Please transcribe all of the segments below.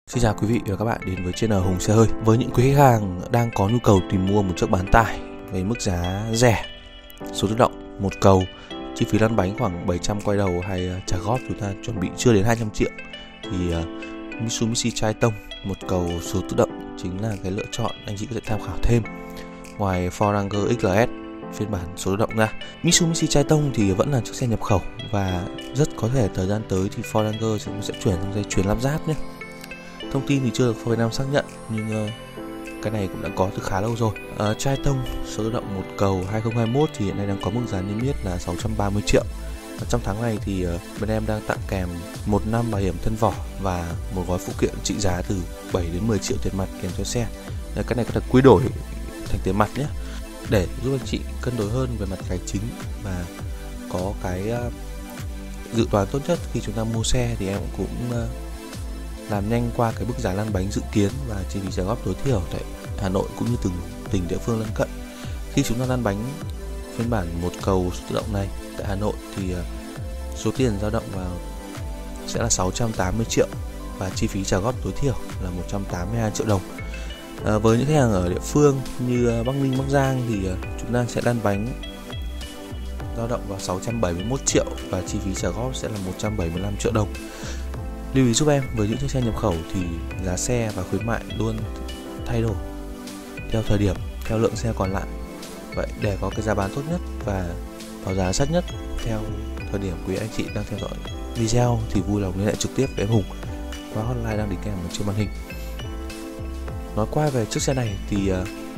Xin chào quý vị và các bạn đến với channel Hùng Xe Hơi. Với những quý khách hàng đang có nhu cầu tìm mua một chiếc bán tải với mức giá rẻ, số tự động, một cầu, chi phí lăn bánh khoảng 700 quay đầu hay trả góp chúng ta chuẩn bị chưa đến 200 triệu thì Mitsubishi Triton một cầu số tự động chính là cái lựa chọn anh chị có thể tham khảo thêm. Ngoài Ford Ranger XLS phiên bản số tự động ra, Mitsubishi Triton thì vẫn là chiếc xe nhập khẩu và rất có thể thời gian tới thì Ford Ranger sẽ chuyển sang dây chuyền lắp ráp nhé. Thông tin thì chưa được Ford Việt Nam xác nhận nhưng cái này cũng đã có từ khá lâu rồi. Triton số tự động một cầu 2021 thì hiện nay đang có mức giá niêm yết là 630 triệu. Trong tháng này thì bên em đang tặng kèm 1 năm bảo hiểm thân vỏ và một gói phụ kiện trị giá từ 7 đến 10 triệu tiền mặt kèm theo xe. Cái này có thể quy đổi thành tiền mặt nhé, để giúp anh chị cân đối hơn về mặt tài chính và có cái dự toán tốt nhất khi chúng ta mua xe. Thì em cũng làm nhanh qua cái mức giá lăn bánh dự kiến và chi phí trả góp tối thiểu tại Hà Nội cũng như từng tỉnh địa phương lân cận. Khi chúng ta lăn bánh phiên bản một cầu số tự động này tại Hà Nội thì số tiền dao động vào sẽ là 680 triệu và chi phí trả góp tối thiểu là 182 triệu đồng. Với những khách hàng ở địa phương như Bắc Ninh, Bắc Giang thì chúng ta sẽ lăn bánh dao động vào 671 triệu và chi phí trả góp sẽ là 175 triệu đồng. Lưu ý giúp em, với những chiếc xe nhập khẩu thì giá xe và khuyến mại luôn thay đổi theo thời điểm, theo lượng xe còn lại. Vậy để có cái giá bán tốt nhất và báo giá sát nhất theo thời điểm quý anh chị đang theo dõi video thì vui lòng liên hệ trực tiếp với em Hùng qua hotline đang đi kèm ở trên màn hình. Nói qua về chiếc xe này thì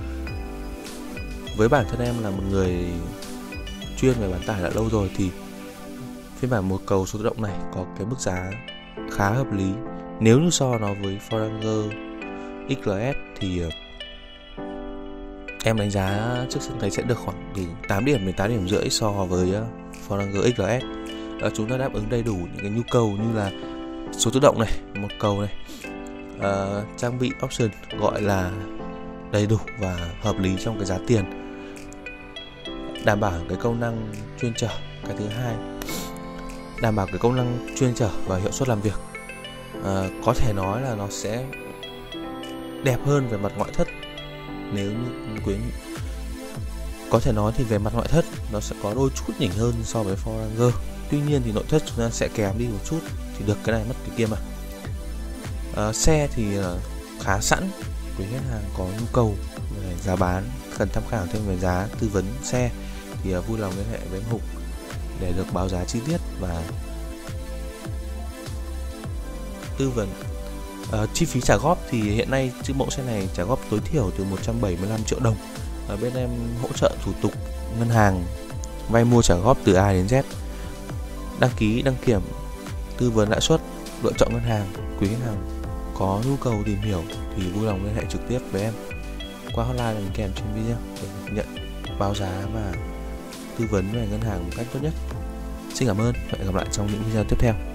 với bản thân em là một người chuyên về bán tải đã lâu rồi thì phiên bản một cầu số tự động này có cái mức giá khá hợp lý. Nếu như so nó với Ford Ranger XLS thì em đánh giá chiếc xe này sẽ được khoảng từ 8 điểm đến 8 điểm rưỡi so với Ford Ranger XLS. Chúng ta đáp ứng đầy đủ những cái nhu cầu như là số tự động này, một cầu này, trang bị option gọi là đầy đủ và hợp lý trong cái giá tiền, đảm bảo cái công năng chuyên chở. Cái thứ hai, đảm bảo cái công năng chuyên chở và hiệu suất làm việc. Có thể nói là nó sẽ đẹp hơn về mặt ngoại thất. Nếu như có thể nói thì về mặt ngoại thất nó sẽ có đôi chút nhỉnh hơn so với Ford Ranger. Tuy nhiên thì nội thất chúng ta sẽ kém đi một chút, thì được cái này mất cái kia mà. Xe thì khá sẵn, quý khách hàng có nhu cầu về giá bán, cần tham khảo thêm về giá, tư vấn xe thì vui lòng liên hệ với em Hùng để được báo giá chi tiết và tư vấn. Chi phí trả góp thì hiện nay chiếc mẫu xe này trả góp tối thiểu từ 175 triệu đồng. Bên em hỗ trợ thủ tục ngân hàng, vay mua trả góp từ A đến Z, đăng ký, đăng kiểm, tư vấn lãi suất, lựa chọn ngân hàng. Quý khách hàng có nhu cầu tìm hiểu thì vui lòng liên hệ trực tiếp với em qua hotline mình kèm trên video để nhận báo giá và tư vấn về ngân hàng một cách tốt nhất. Xin cảm ơn và hẹn gặp lại trong những video tiếp theo.